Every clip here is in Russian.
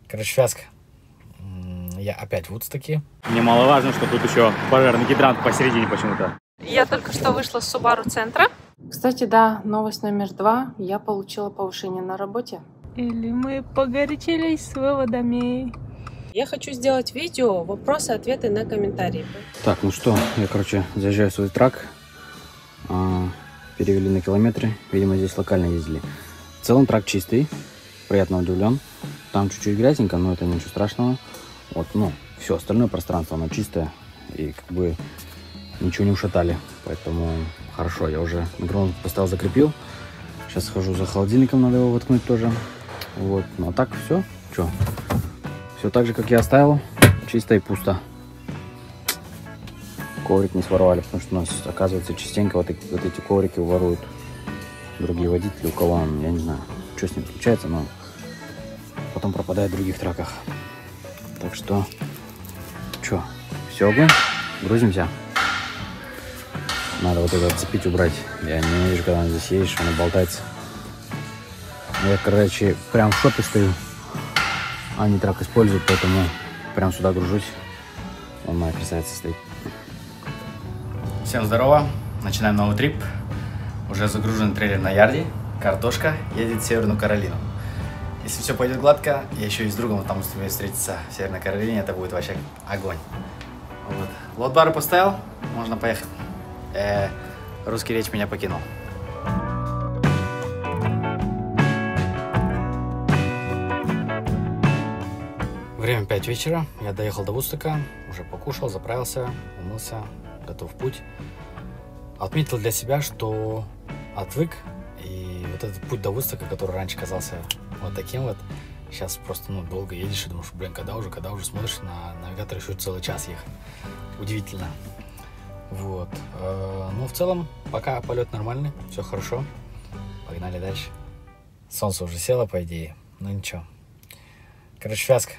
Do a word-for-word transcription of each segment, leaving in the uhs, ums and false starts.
Короче, фиаско. Я опять в Вудстоке. Немаловажно, что тут еще пожарный гидрант посередине почему-то. Я только что вышла с Subaru центра. Кстати, да, новость номер два. Я получила повышение на работе. Или мы погорячились с выводами. Я хочу сделать видео, вопросы, ответы на комментарии. Так, ну что, я, короче, заезжаю в свой трак. А, перевели на километры. Видимо, здесь локально ездили. В целом трак чистый. Приятно удивлен. Там чуть-чуть грязненько, но это ничего страшного. Вот, ну, все остальное пространство, оно чистое. И как бы ничего не ушатали. Поэтому хорошо, я уже микрофон поставил, закрепил. Сейчас схожу за холодильником, надо его воткнуть тоже. Вот, ну а так все. Что? Все так же, как я оставил. Чисто и пусто. Коврик не своровали, потому что у нас, оказывается, частенько вот эти, вот эти коврики воруют другие водители, у кого он, я не знаю, что с ним случается, но потом пропадает в других траках. Так что, что, все, огонь, грузимся. Надо вот это отцепить, убрать. Я не вижу, когда здесь едешь, оно болтается. Я, короче, прям в шопе стою. Они трак используют, поэтому прям сюда гружусь. Он моя красавица стоит. Всем здорово. Начинаем новый трип. Уже загружен трейлер на ярде. Картошка едет в Северную Каролину. Если все пойдет гладко, я еще и с другом там успею встретиться в Северной Каролине. Это будет вообще огонь. Вот. Лот-бары поставил, можно поехать. Э, русский речь меня покинул. Время пять вечера. Я доехал до Вудстока, уже покушал, заправился, умылся, готов в путь. Отметил для себя, что отвык. И вот этот путь до Вудстока, который раньше казался вот таким вот, сейчас просто ну, долго едешь и думаешь, блин, когда уже, когда уже смотришь на навигатор, еще целый час ехать. Удивительно. Вот. Но в целом, пока полет нормальный, все хорошо. Погнали дальше. Солнце уже село, по идее, но ничего. Короче, фиаско.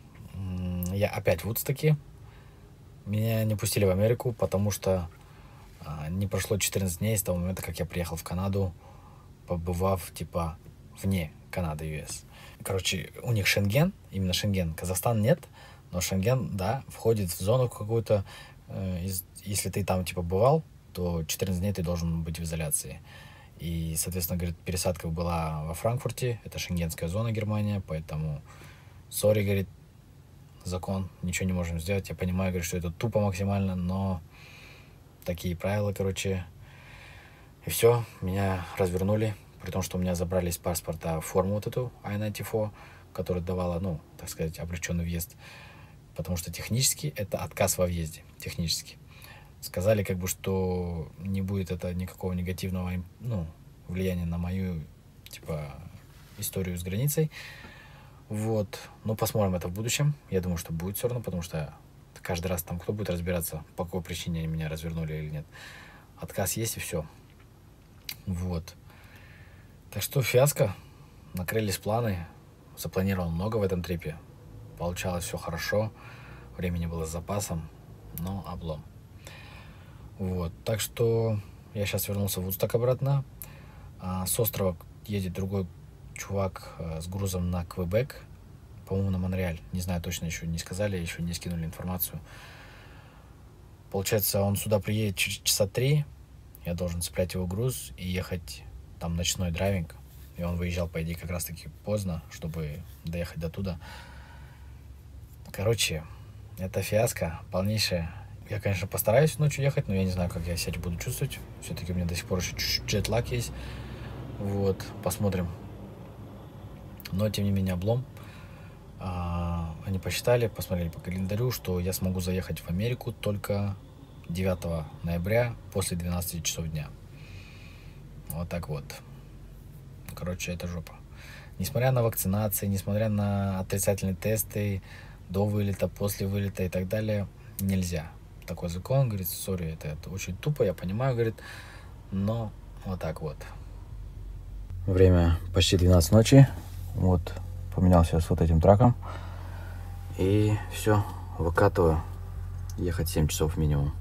Я опять в Вудстоке. Меня не пустили в Америку, потому что не прошло четырнадцать дней с того момента, как я приехал в Канаду, побывав, типа, вне Канады, ю эс. Короче, у них Шенген, именно Шенген. Казахстан нет, но Шенген, да, входит в зону какую-то. Если ты там, типа, бывал, то четырнадцать дней ты должен быть в изоляции. И, соответственно, говорит, пересадка была во Франкфурте, это шенгенская зона Германия, поэтому, сори, говорит, закон, ничего не можем сделать. Я понимаю, говорит, что это тупо максимально, но такие правила, короче. И все, меня развернули, при том, что у меня забрали из паспорта форму вот эту ай девяносто четыре, которая давала, ну, так сказать, облегченный въезд. Потому что технически это отказ во въезде, технически. Сказали, как бы, что не будет это никакого негативного, ну, влияния на мою, типа, историю с границей. Вот, ну, посмотрим это в будущем. Я думаю, что будет все равно, потому что каждый раз там кто будет разбираться, по какой причине они меня развернули или нет. Отказ есть и все. Вот. Так что фиаско. Накрылись планы. Запланировал много в этом трипе. Получалось все хорошо. Времени было с запасом, но облом. Вот. Так что я сейчас вернулся в Вудсток обратно. А с острова едет другой чувак с грузом на Квебек. По-моему, на Монреаль. Не знаю точно, еще не сказали, еще не скинули информацию. Получается, он сюда приедет через часа три. Я должен цеплять его груз и ехать там ночной драйвинг. И он выезжал, по идее, как раз-таки поздно, чтобы доехать до туда. Короче, это фиаско полнейшее. Я, конечно, постараюсь ночью ехать, но я не знаю, как я себя буду чувствовать. Все-таки у меня до сих пор еще чуть-чуть джетлаг есть. Вот, посмотрим. Но, тем не менее, облом. А, они посчитали, посмотрели по календарю, что я смогу заехать в Америку только девятого ноября после двенадцати часов дня. Вот так вот. Короче, это жопа. Несмотря на вакцинации, несмотря на отрицательные тесты, до вылета, после вылета и так далее, нельзя. Такой закон, говорит, сори, это, это очень тупо, я понимаю, говорит, но вот так вот. Время почти двенадцать ночи. Вот, поменялся с вот этим траком. И все, выкатываю. Ехать семь часов минимум.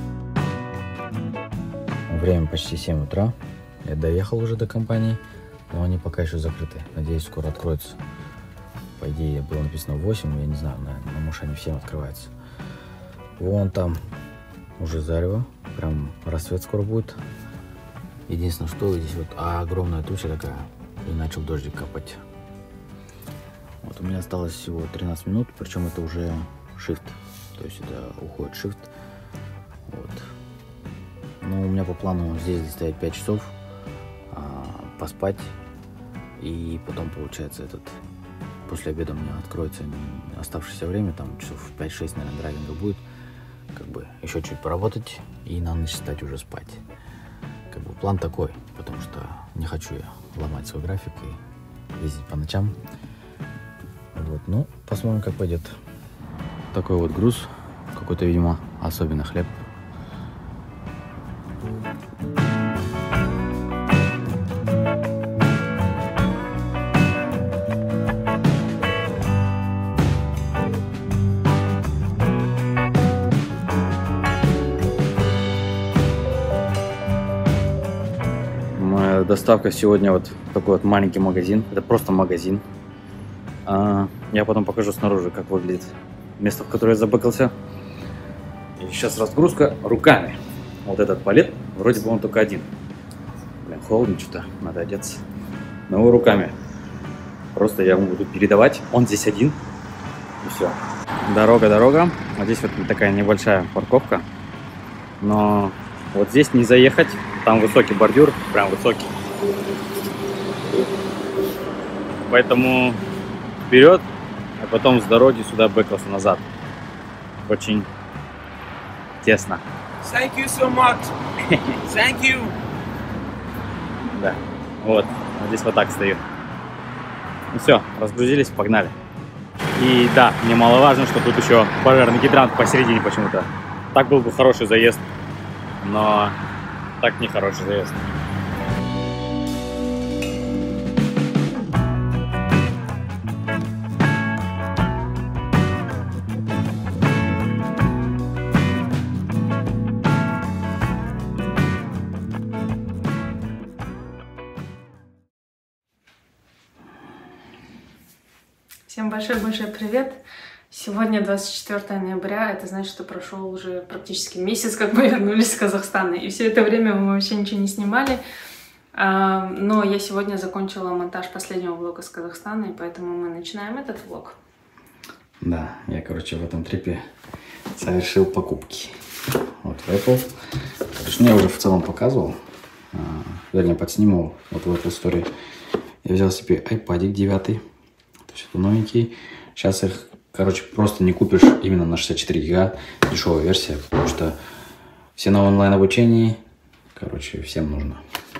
Время почти семь утра. Я доехал уже до компании. но они пока еще закрыты. Надеюсь, скоро откроются. По идее, было написано в восемь, я не знаю, наверное, может, они всем открываются. Вон там уже зарево, прям рассвет скоро будет. Единственное, что здесь вот огромная туча такая, и начал дождик капать. Вот у меня осталось всего тринадцать минут, причем это уже shift, то есть это уходит shift. Вот. Но у меня по плану здесь стоять пять часов, а, поспать, и потом получается этот после обеда у меня откроется оставшееся время, там часов пять-шесть, наверное, драйвинга будет, как бы еще чуть поработать и на ночь стать уже спать. Как бы план такой, потому что не хочу я ломать свой график и ездить по ночам. Вот, ну, посмотрим, как пойдет. Такой вот груз, какой-то, видимо, особенно хлеб. Моя доставка сегодня вот такой вот маленький магазин. Это просто магазин. А, я потом покажу снаружи, как выглядит место, в которое я забыкался. И сейчас разгрузка руками. Вот этот палет, вроде бы он только один. Блин, холодно что-то, надо одеться. Но его руками. Просто я ему буду передавать. Он здесь один. И все. Дорога, дорога. Вот здесь вот такая небольшая парковка. Но вот здесь не заехать. Там высокий бордюр, прям высокий. Поэтому вперед, а потом с дороги сюда бэкался назад. Очень тесно. Thank you so much. Thank you. Да, вот, вот здесь вот так стою. Ну все, разгрузились, погнали. И да, немаловажно, что тут еще пожарный гидрант посередине почему-то. Так был бы хороший заезд, но так не хороший заезд. Всем большой-большой привет! Сегодня двадцать четвёртое ноября, это значит, что прошел уже практически месяц, как мы вернулись из Казахстана. И все это время мы вообще ничего не снимали. Но я сегодня закончила монтаж последнего влога с Казахстана, и поэтому мы начинаем этот влог. Да, я, короче, в этом трипе совершил покупки. Вот в Apple. Короче, ну, я уже в целом показывал. Вернее, подснимал вот в Apple Store. Я взял себе iPadик девятый. То есть это новенький. Сейчас их, короче, просто не купишь именно на шестьдесят четыре гига. Дешевая версия, потому что все на онлайн-обучении. Короче, всем нужно.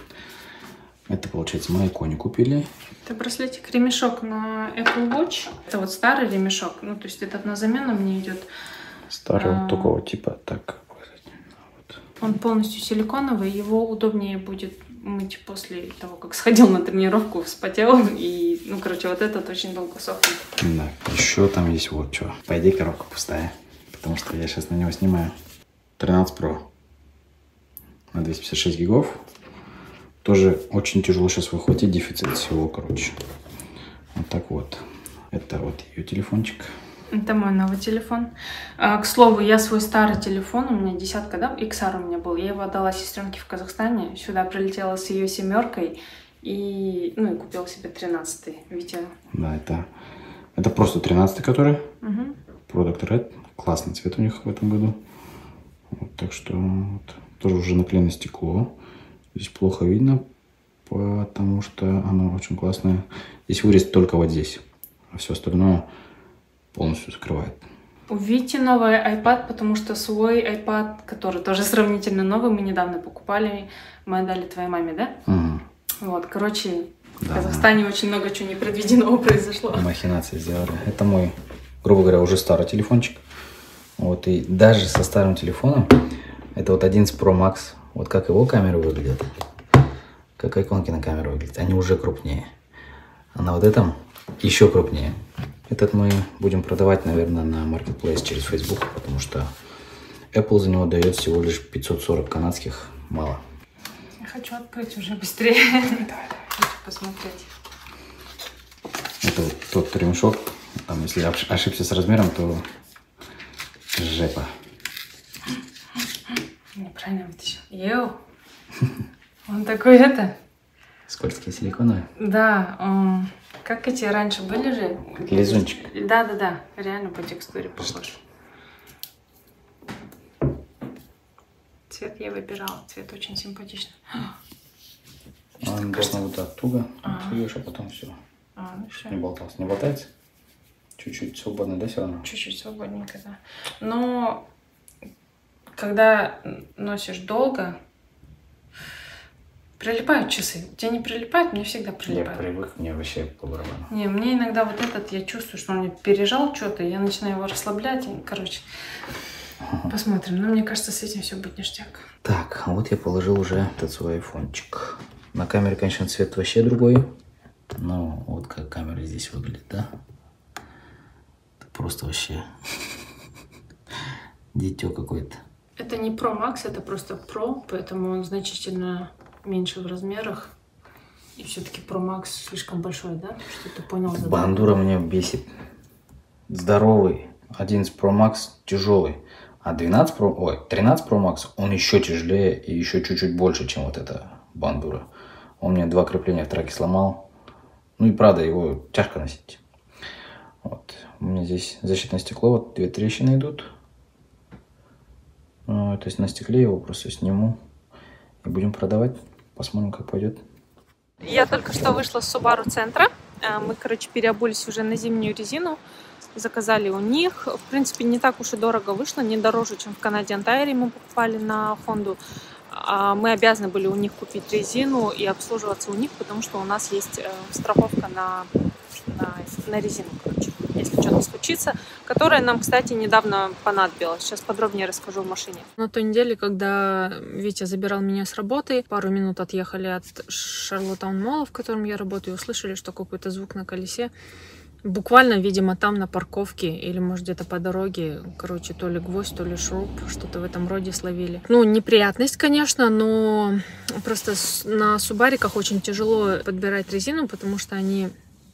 Это, получается, мы иконе купили. Это браслетик, ремешок на Apple Watch. Это вот старый ремешок. Ну, то есть этот на замену мне идет. Старый а... вот такого типа. Так. Вот. Он полностью силиконовый. Его удобнее будет мыть после того, как сходил на тренировку, вспотел. И, ну, короче, вот этот очень долго сохнет. Да, еще там есть вот что. По идее, коробка пустая. Потому что я сейчас на него снимаю. тринадцать про. На двести пятьдесят шесть гигов. Тоже очень тяжело сейчас выхватить, дефицит всего, короче. Вот так вот. Это вот ее телефончик. Это мой новый телефон. А, к слову, я свой старый телефон, у меня десятка, да, икс ар у меня был. Я его отдала сестренке в Казахстане. Сюда прилетела с ее семеркой. И, ну, и купила себе тринадцатый. Витя. Да, это, это просто тринадцатый, который. Угу. Product Red. Классный цвет у них в этом году. Вот, так что вот, тоже уже наклеено стекло. Здесь плохо видно, потому что оно очень классное. Здесь вырез только вот здесь, а все остальное полностью закрывает. У Вити новый iPad, потому что свой iPad, который тоже сравнительно новый, мы недавно покупали, мы отдали твоей маме, да? Угу. Вот, короче, да, в Казахстане да. очень много чего непредвиденного произошло. Махинации сделали. Это мой, грубо говоря, уже старый телефончик. Вот, и даже со старым телефоном, это вот одиннадцать про макс. Вот как его камеры выглядят, как иконки на камеру выглядят, они уже крупнее. А на вот этом еще крупнее. Этот мы будем продавать, наверное, на Marketplace через Facebook, потому что Apple за него дает всего лишь пятьсот сорок канадских, мало. Я хочу открыть уже быстрее. Давай, давай, давай. открыть, посмотреть. Это вот тот ремешок. Там, если ошибся с размером, то жепа. Неправильно вытащил. Йоу. Он такой это. Скользкий, силиконовый. Да, он... как эти раньше были же? Как лизунчик. Да-да-да, реально по текстуре похож. Цвет я выбирала, цвет очень симпатичный. Он должен вот так туго, А. отведешь, а потом все. А, ну все. Не болтался. Не болтается? Чуть-чуть свободно, да, все равно? Чуть-чуть свободненько, да. Но когда носишь долго, прилипают часы. Тебе не прилипают, мне всегда Я прилипают. привык, мне вообще по барабану. Не, мне иногда вот этот, я чувствую, что он мне пережал что-то, я начинаю его расслаблять, и, короче, посмотрим. Но мне кажется, с этим все будет ништяк. Так, а вот я положил уже этот свой айфончик. На камере, конечно, цвет вообще другой. Но вот как камера здесь выглядит, да? Это просто вообще дитё какое-то. Это не Pro Max, это просто Pro, поэтому он значительно меньше в размерах. И все-таки Pro Max слишком большой, да? Что ты понял? Задание? Бандура меня бесит. Здоровый. одиннадцать Pro Max тяжелый. А двенадцать Pro, ой, тринадцать Pro Max, он еще тяжелее и еще чуть-чуть больше, чем вот эта бандура. Он мне два крепления в траке сломал. Ну и правда, его тяжко носить. Вот. У меня здесь защитное стекло, вот две трещины идут. Ну, то есть на стекле его просто сниму и будем продавать. Посмотрим, как пойдет. Я только что вышла с Subaru центра. Мы, короче, переобулись уже на зимнюю резину. Заказали у них. В принципе, не так уж и дорого вышло. Не дороже, чем в Canadian Tire мы покупали на Honda. Мы обязаны были у них купить резину и обслуживаться у них, потому что у нас есть страховка на, на, на резину, короче, если что-то случится, которая нам, кстати, недавно понадобилась. Сейчас подробнее расскажу в машине. На той неделе, когда Витя забирал меня с работы, пару минут отъехали от Шарлоттаун Молла, в котором я работаю, и услышали, что какой-то звук на колесе. Буквально, видимо, там на парковке или, может, где-то по дороге, короче, то ли гвоздь, то ли шуруп, что-то в этом роде словили. Ну, неприятность, конечно, но просто на субариках очень тяжело подбирать резину, потому что они...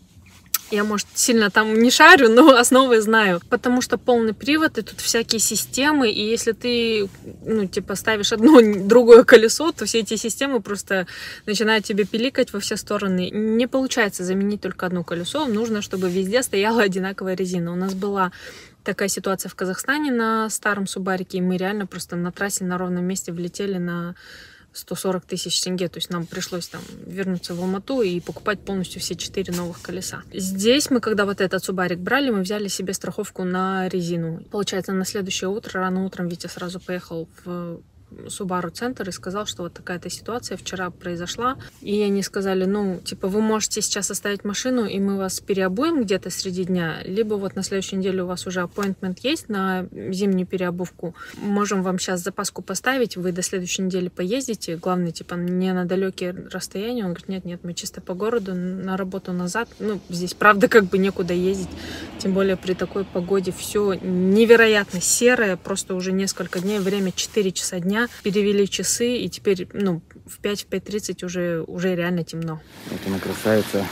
Я, может, сильно там не шарю, но основы знаю. Потому что полный привод, и тут всякие системы, и если ты, ну, типа, ставишь одно, другое колесо, то все эти системы просто начинают тебе пиликать во все стороны. Не получается заменить только одно колесо, нужно, чтобы везде стояла одинаковая резина. У нас была такая ситуация в Казахстане на старом субарике, и мы реально просто на трассе на ровном месте влетели на сто сорок тысяч тенге, то есть нам пришлось там вернуться в Алмату и покупать полностью все четыре новых колеса. Здесь мы, когда вот этот субарик брали, мы взяли себе страховку на резину. Получается, на следующее утро, рано утром Витя сразу поехал в Subaru центр и сказал, что вот такая-то ситуация вчера произошла. И они сказали, ну, типа, вы можете сейчас оставить машину, и мы вас переобуем где-то среди дня, либо вот на следующей неделе у вас уже appointment есть на зимнюю переобувку. Можем вам сейчас запаску поставить, вы до следующей недели поездите. Главное, типа, не на далекие расстояния. Он говорит, нет-нет, мы чисто по городу, на работу назад. Ну, здесь, правда, как бы некуда ездить. Тем более при такой погоде все невероятно серое. Просто уже несколько дней, время четыре часа дня. Перевели часы, и теперь, ну, в пять пять тридцать уже, уже реально темно. Вот она красавица.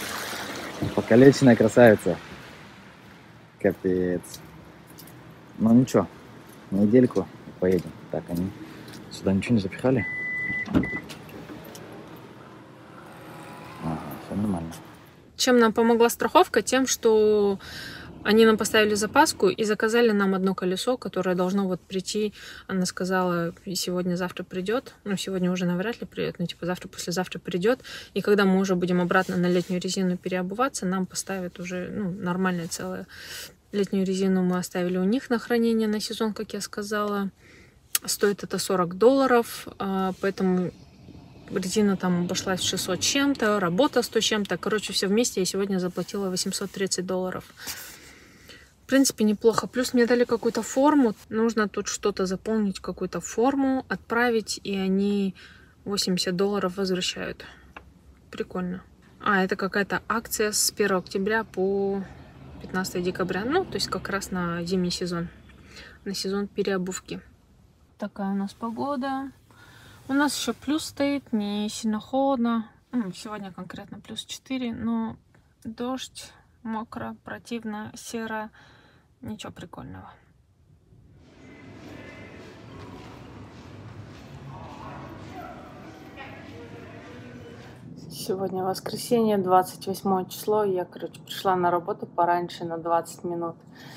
Покалеченная красавица. Капец. Ну ничего, недельку поедем. Так, они сюда ничего не запихали? Ага, все нормально. Чем нам помогла страховка? Тем, что они нам поставили запаску и заказали нам одно колесо, которое должно вот прийти. Она сказала, сегодня-завтра придет. Ну, сегодня уже навряд ли придет, но типа завтра-послезавтра придет. И когда мы уже будем обратно на летнюю резину переобуваться, нам поставят уже, ну, нормальная целая. Летнюю резину мы оставили у них на хранение на сезон, как я сказала. Стоит это сорок долларов, поэтому резина там обошлась в шестьсот чем-то, работа сто чем-то. Короче, все вместе я сегодня заплатила восемьсот тридцать долларов. В принципе, неплохо. Плюс мне дали какую-то форму. Нужно тут что-то заполнить, какую-то форму, отправить, и они восемьдесят долларов возвращают. Прикольно. А, это какая-то акция с первого октября по пятнадцатое декабря. Ну, то есть как раз на зимний сезон. На сезон переобувки. Такая у нас погода. У нас еще плюс стоит, не сильно холодно. Сегодня конкретно плюс четыре, но дождь, мокро, противно, серо, ничего прикольного. Сегодня воскресенье, двадцать восьмое число. Я, короче, пришла на работу пораньше на двадцать минут.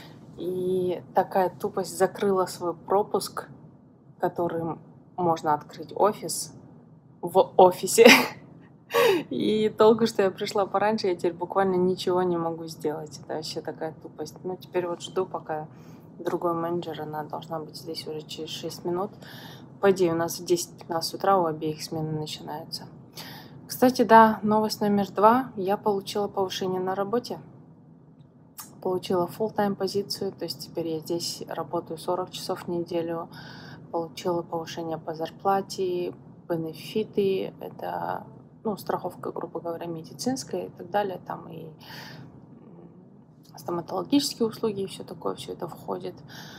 И такая тупость, закрыла свой пропуск, которым можно открыть офис в офисе. И только что я пришла пораньше, я теперь буквально ничего не могу сделать. Это вообще такая тупость. Ну, теперь вот жду, пока другой менеджер, она должна быть здесь уже через шесть минут. По идее, у нас в десять-пятнадцать утра у обеих смены начинаются. Кстати, да, новость номер два. Я получила повышение на работе. Получила full-time позицию, то есть теперь я здесь работаю сорок часов в неделю. Получила повышение по зарплате, бенефиты, это, ну, страховка, грубо говоря, медицинская и так далее. Там и стоматологические услуги, и все такое, все это входит.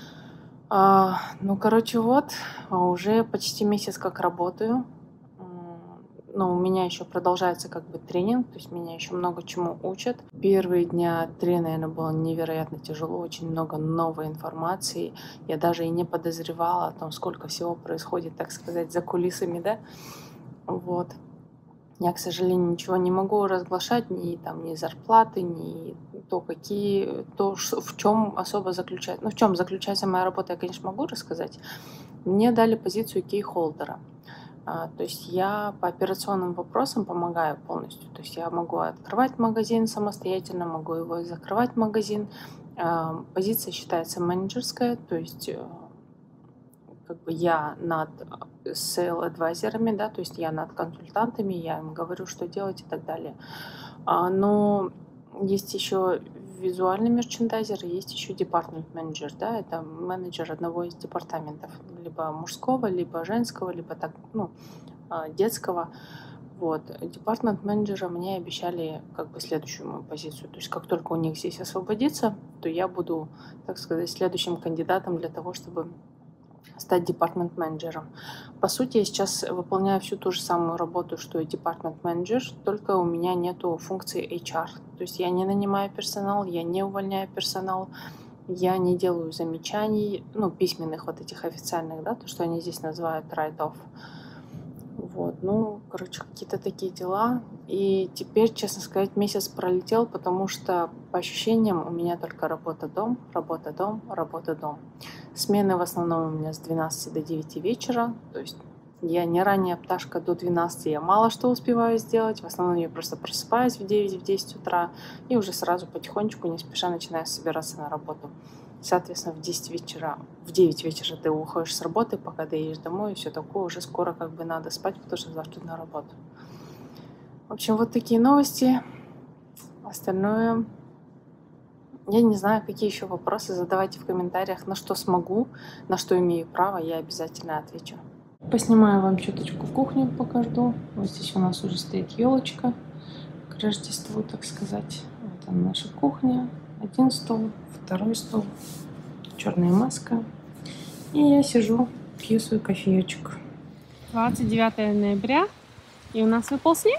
А, ну, короче, вот, уже почти месяц как работаю. Но у меня еще продолжается как бы тренинг, то есть меня еще много чему учат. Первые дня три, наверное, было невероятно тяжело, очень много новой информации. Я даже и не подозревала о том, сколько всего происходит, так сказать, за кулисами, да. Вот. Я, к сожалению, ничего не могу разглашать, ни там, ни зарплаты, ни то, какие, то, в чем особо заключается. Ну, в чем заключается моя работа, я, конечно, могу рассказать. Мне дали позицию кей-холдера. А, то есть я по операционным вопросам помогаю полностью. То есть я могу открывать магазин самостоятельно, могу его закрывать магазин. А, позиция считается менеджерская, то есть как бы я над сейл-адвайзерами, да, то есть я над консультантами, я им говорю, что делать и так далее. А, но есть еще визуальный мерчендайзер, есть еще департмент-менеджер, да, это менеджер одного из департаментов, либо мужского, либо женского, либо так, ну, детского. Вот. Департмент-менеджера мне обещали как бы следующую мою позицию. То есть как только у них здесь освободится, то я буду, так сказать, следующим кандидатом для того, чтобы стать департмент-менеджером. По сути, я сейчас выполняю всю ту же самую работу, что и департмент-менеджер, только у меня нету функции эйч ар. То есть я не нанимаю персонал, я не увольняю персонал, я не делаю замечаний, ну, письменных вот этих официальных, да, то, что они здесь называют write-off. Вот, ну, короче, какие-то такие дела. И теперь, честно сказать, месяц пролетел, потому что по ощущениям у меня только работа-дом, работа-дом, работа-дом. Смены в основном у меня с двенадцати до девяти вечера, то есть я не ранняя пташка, до двенадцати я мало что успеваю сделать. В основном я просто просыпаюсь в девять-десять утра и уже сразу потихонечку, не спеша начинаю собираться на работу. Соответственно, в десять вечера, в девять вечера ты уходишь с работы, пока ты едешь домой, и все такое, уже скоро как бы надо спать, потому что завтра на работу. В общем, вот такие новости. Остальное, я не знаю, какие еще вопросы, задавайте в комментариях, на что смогу, на что имею право, я обязательно отвечу. Поснимаю вам чуточку кухню, покажу. Вот здесь у нас уже стоит елочка к Рождеству, так сказать. Вот она, наша кухня. Один стол, второй стол, черная маска. И я сижу, пью свой кофеечек. двадцать девятое ноября, и у нас выпал снег.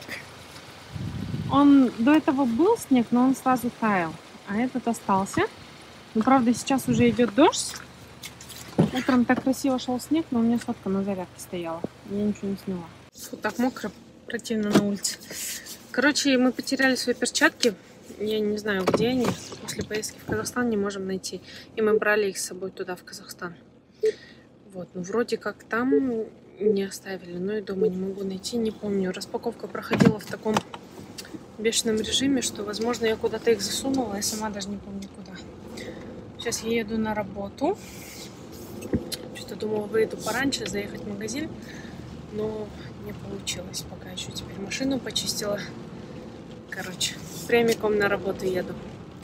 Он до этого был снег, но он сразу таял, а этот остался. Но правда сейчас уже идет дождь. Утром так красиво шел снег, но у меня сотка на зарядке стояла. Я ничего не сняла. Фу, так мокро, противно на улице. Короче, мы потеряли свои перчатки. Я не знаю, где они. После поездки в Казахстан не можем найти. И мы брали их с собой туда, в Казахстан. Вот, ну вроде как там не оставили, но и дома не могу найти, не помню. Распаковка проходила в таком бешеном режиме, что, возможно, я куда-то их засунула, я сама даже не помню куда. Сейчас я еду на работу. Что-то думала, выйду пораньше, заехать в магазин, но не получилось. Пока еще теперь машину почистила. Короче, прямиком на работу еду.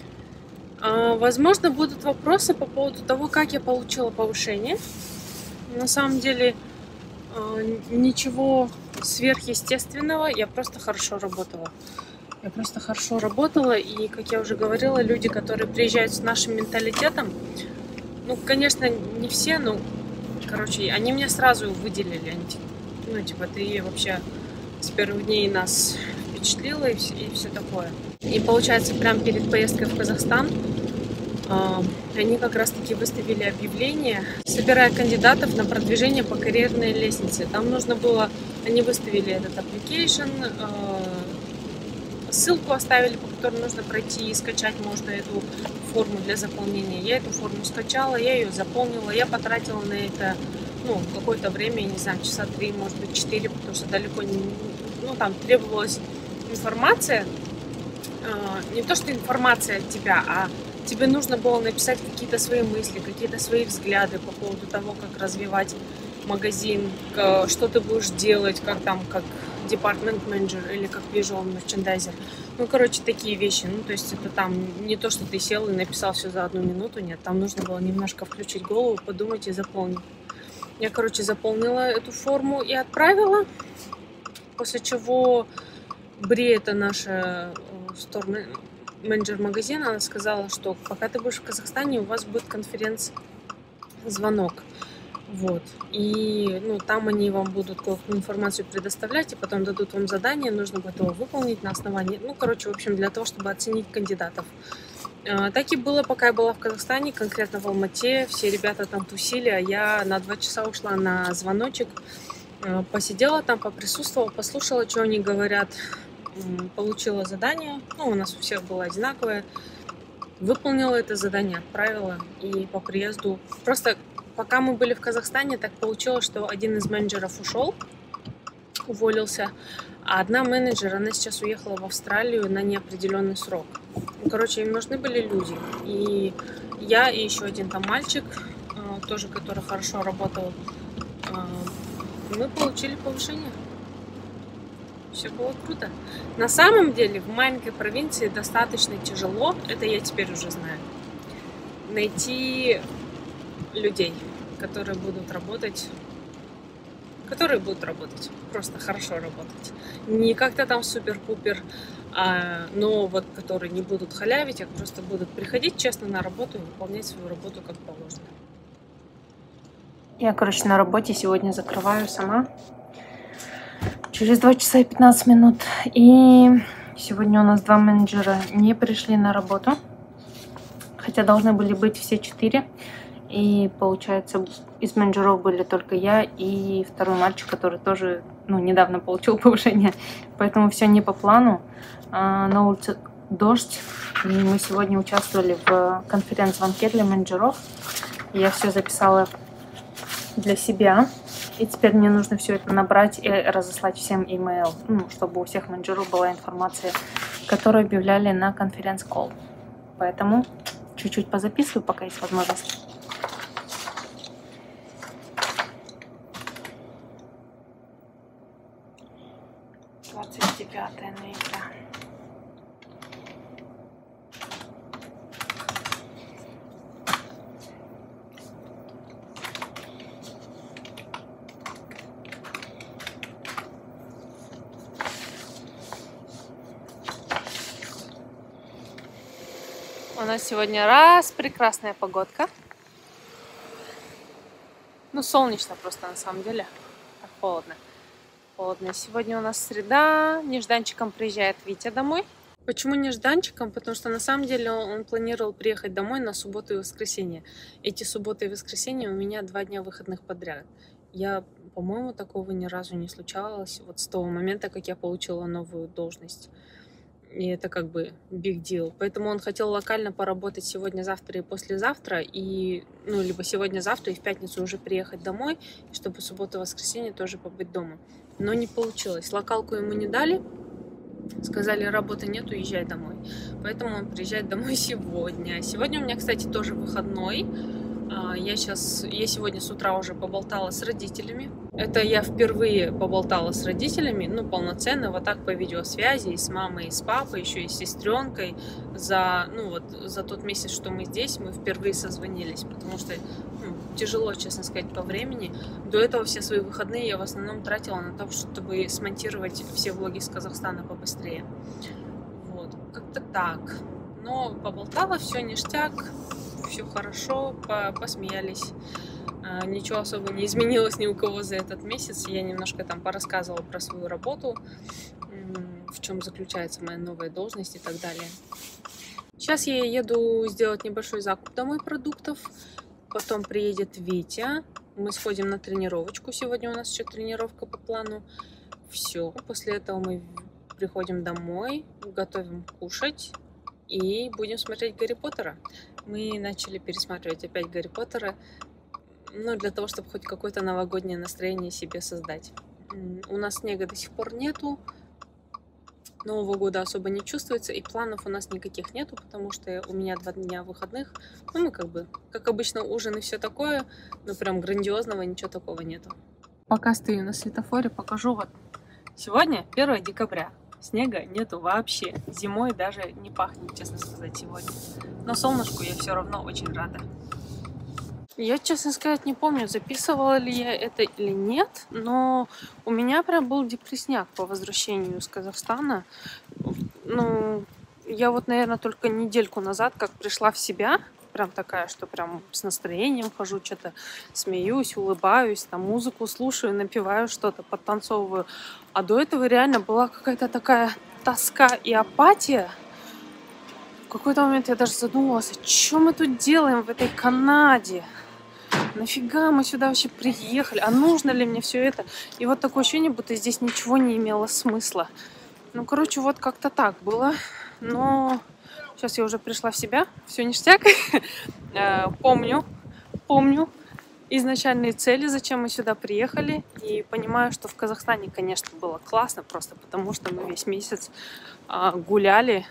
А, возможно, будут вопросы по поводу того, как я получила повышение. На самом деле, а, ничего сверхъестественного, я просто хорошо работала. Я просто хорошо работала, и, как я уже говорила, люди, которые приезжают с нашим менталитетом, ну, конечно, не все, но, короче, они меня сразу выделили. Они, ну, типа, ты вообще с первых дней нас впечатлило и все, и все такое. И получается, прямо перед поездкой в Казахстан э, они как раз-таки выставили объявление, собирая кандидатов на продвижение по карьерной лестнице. Там нужно было, они выставили этот application, э, ссылку оставили, по которой нужно пройти и скачать можно эту форму для заполнения. Я эту форму скачала, я ее заполнила, я потратила на это ну, какое-то время, я не знаю, часа три, может быть, четыре, потому что далеко не... Ну, там требовалась информация, э, не то, что информация от тебя, а тебе нужно было написать какие-то свои мысли, какие-то свои взгляды по поводу того, как развивать магазин, что ты будешь делать, как там, как департмент менеджер или как visual merchandiser. Ну, короче, такие вещи. Ну, то есть это там не то, что ты сел и написал все за одну минуту, нет. Там нужно было немножко включить голову, подумать и заполнить. Я, короче, заполнила эту форму и отправила, после чего Бри, это наша стор-менеджер магазина, она сказала, что пока ты будешь в Казахстане, у вас будет конференц-звонок. Вот. И ну, там они вам будут какую-то информацию предоставлять, и потом дадут вам задание, нужно будет его выполнить на основании, ну, короче, в общем, для того, чтобы оценить кандидатов. А, так и было, пока я была в Казахстане, конкретно в Алмате, все ребята там тусили, а я на два часа ушла на звоночек, посидела там, поприсутствовала, послушала, что они говорят, получила задание, ну, у нас у всех было одинаковое, выполнила это задание, отправила, и по приезду просто... Пока мы были в Казахстане, так получилось, что один из менеджеров ушел, уволился, а одна менеджер, она сейчас уехала в Австралию на неопределенный срок. Ну, короче, им нужны были люди. И я, и еще один там мальчик, тоже, который хорошо работал, мы получили повышение. Все было круто. На самом деле, в маленькой провинции достаточно тяжело, это я теперь уже знаю, найти людей, которые будут работать, которые будут работать, просто хорошо работать. Не как-то там супер-пупер, а, но вот которые не будут халявить, а просто будут приходить честно на работу и выполнять свою работу как положено. Я, короче, на работе сегодня закрываю сама. Через два часа и пятнадцать минут. И сегодня у нас два менеджера не пришли на работу, хотя должны были быть все четыре. И, получается, из менеджеров были только я и второй мальчик, который тоже, ну, недавно получил повышение. Поэтому все не по плану. А, на улице дождь. И мы сегодня участвовали в конференц-звонке для менеджеров. Я все записала для себя. И теперь мне нужно все это набрать и разослать всем имейл, ну, чтобы у всех менеджеров была информация, которую объявляли на конференц-колл. Поэтому чуть-чуть позаписываю, пока есть возможность. двадцать девятое ноября. У нас сегодня раз прекрасная погодка. Ну, солнечно просто на самом деле. Так холодно. Холодно. Сегодня у нас среда. Нежданчиком приезжает Витя домой. Почему нежданчиком? Потому что на самом деле он, он планировал приехать домой на субботу и воскресенье. Эти субботы и воскресенье у меня два дня выходных подряд. Я, по-моему, такого ни разу не случалось. Вот с того момента, как я получила новую должность. И это как бы big deal. Поэтому он хотел локально поработать сегодня, завтра и послезавтра. И, ну, либо сегодня-завтра и в пятницу уже приехать домой, чтобы в субботу и воскресенье тоже побыть дома. Но не получилось. Локалку ему не дали. Сказали, работы нет, уезжай домой. Поэтому он приезжает домой сегодня. Сегодня у меня, кстати, тоже выходной. Я сейчас, я сегодня с утра уже поболтала с родителями. Это я впервые поболтала с родителями, ну, полноценно, вот так по видеосвязи, и с мамой, и с папой, еще и с сестренкой. За, ну, вот, за тот месяц, что мы здесь, мы впервые созвонились, потому что ну, тяжело, честно сказать, по времени. До этого все свои выходные я в основном тратила на то, чтобы смонтировать все влоги из Казахстана побыстрее. Вот, как-то так. Но поболтала, все ништяк. Все хорошо, посмеялись. Ничего особо не изменилось ни у кого за этот месяц. Я немножко там порассказывала про свою работу, в чем заключается моя новая должность и так далее. Сейчас я еду сделать небольшой закуп домой продуктов. Потом приедет Витя. Мы сходим на тренировочку. Сегодня у нас еще тренировка по плану. Все. После этого мы приходим домой, готовим кушать и будем смотреть Гарри Поттера. Мы начали пересматривать опять Гарри Поттера, ну, для того, чтобы хоть какое-то новогоднее настроение себе создать. У нас снега до сих пор нету, Нового года особо не чувствуется, и планов у нас никаких нету, потому что у меня два дня выходных. Ну, мы как бы, как обычно, ужин и все такое, но прям грандиозного ничего такого нету. Пока стою на светофоре, покажу вот. Сегодня первое декабря. Снега нету вообще. Зимой даже не пахнет, честно сказать, сегодня. Но солнышку я все равно очень рада. Я, честно сказать, не помню, записывала ли я это или нет, но у меня прям был депрессняк по возвращению из Казахстана. Ну, я вот, наверное, только недельку назад, как пришла в себя, прям такая, что прям с настроением хожу, что-то смеюсь, улыбаюсь, там музыку слушаю, напеваю что-то, подтанцовываю. А до этого реально была какая-то такая тоска и апатия. В какой-то момент я даже задумалась, а что мы тут делаем в этой Канаде? Нафига мы сюда вообще приехали? А нужно ли мне все это? И вот такое ощущение, будто здесь ничего не имело смысла. Ну, короче, вот как-то так было. Но сейчас я уже пришла в себя. Все ништяк. Помню, помню изначальные цели, зачем мы сюда приехали. И понимаю, что в Казахстане, конечно, было классно, просто потому что мы весь месяц гуляли,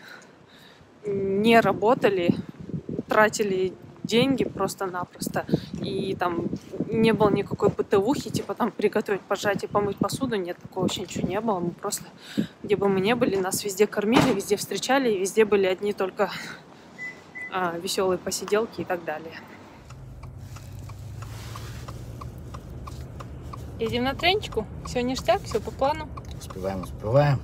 не работали, тратили деньги просто-напросто. И там не было никакой бытовухи, типа там приготовить, пожать и помыть посуду. Нет, такого вообще ничего не было. Мы просто, где бы мы ни были, нас везде кормили, везде встречали, и везде были одни только а, веселые посиделки и так далее. Едем на тренчику. Все ништяк, все по плану. Успеваем, успеваем.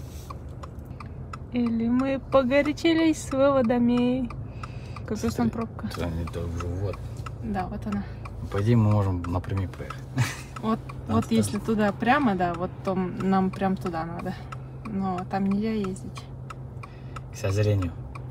Или мы погорячились с выводами. Какая там пробка? Это, это уже вот. Да, вот она. По идее, мы можем напрямик проехать. Вот, вот если туда прямо, да, вот то нам прям туда надо. Но там нельзя ездить. К сожалению.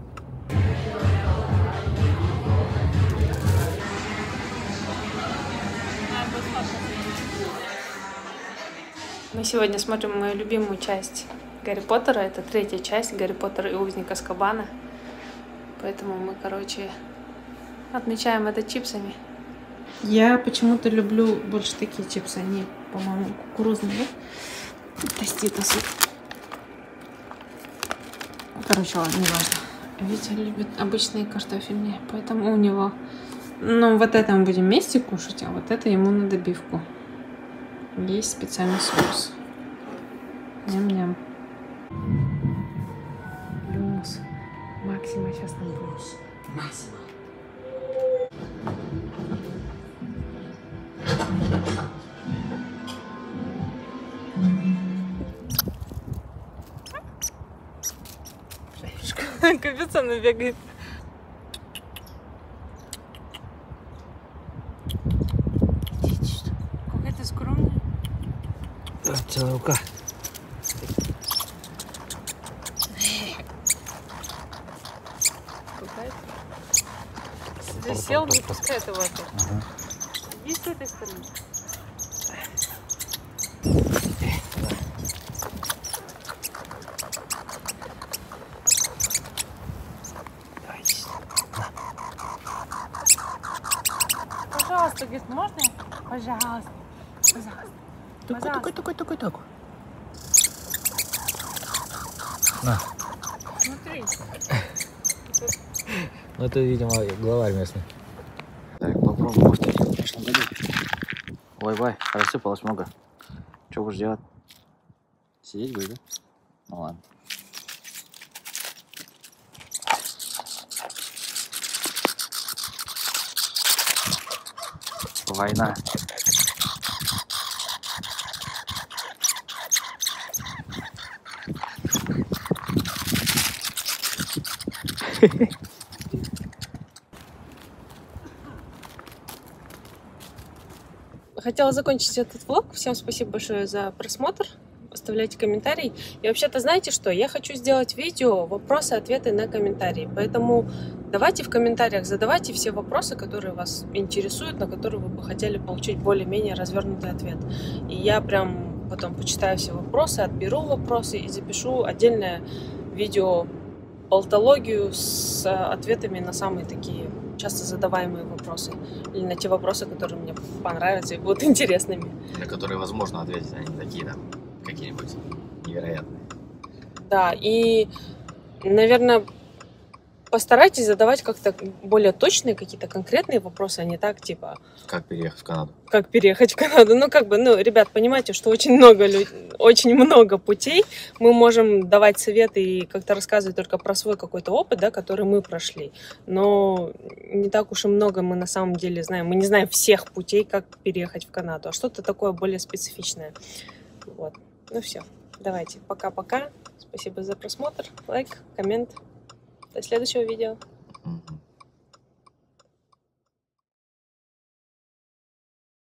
Мы сегодня смотрим мою любимую часть Гарри Поттера. Это третья часть Гарри Поттер и Узник Азкабана. Поэтому мы, короче, отмечаем это чипсами. Я почему-то люблю больше такие чипсы. Они, по-моему, кукурузные, да? Тоститосы. Короче, ладно, не важно. Витя любит обычные картофельные, поэтому у него... Ну, вот это мы будем вместе кушать, а вот это ему на добивку. Есть специальный соус. Ням-ням. Люмус. Максима сейчас там будет. Максима. Капец, она бегает. Какая ты скромная. Да, целая рука. Засел, не пускай этого. Ага. Иди с этой стороны. Пожалуйста, говорит, можно? Пожалуйста. Пожалуйста. Такой, такой, такой, такой, такой. На. Смотри. Ну это, видимо, главарь местный. Так, попробуем повторить в прошлом году. Ой-бай, рассыпалось много. Что будешь делать? Сидеть будешь, да? Ну ладно. Война. хотела закончить этот влог. Всем спасибо большое за просмотр. Оставляйте комментарии. И вообще-то знаете что? Я хочу сделать видео вопросы-ответы на комментарии. Поэтому давайте в комментариях задавайте все вопросы, которые вас интересуют, на которые вы бы хотели получить более-менее развернутый ответ. И я прям потом почитаю все вопросы, отберу вопросы и запишу отдельное видео болтологию с ответами на самые такие часто задаваемые вопросы. Или на те вопросы, которые мне понравятся и будут интересными. На которые возможно ответить, они такие там какие-нибудь невероятные. Да, и, наверное, постарайтесь задавать как-то более точные, какие-то конкретные вопросы, а не так, типа... Как переехать в Канаду? Как переехать в Канаду. Ну, как бы, ну, ребят, понимаете, что очень много, люд... очень много путей. Мы можем давать советы и как-то рассказывать только про свой какой-то опыт, да, который мы прошли. Но не так уж и много мы на самом деле знаем. Мы не знаем всех путей, как переехать в Канаду, а что-то такое более специфичное. Вот. Ну все, давайте, пока-пока. Спасибо за просмотр, лайк, коммент. До следующего видео. Mm-hmm.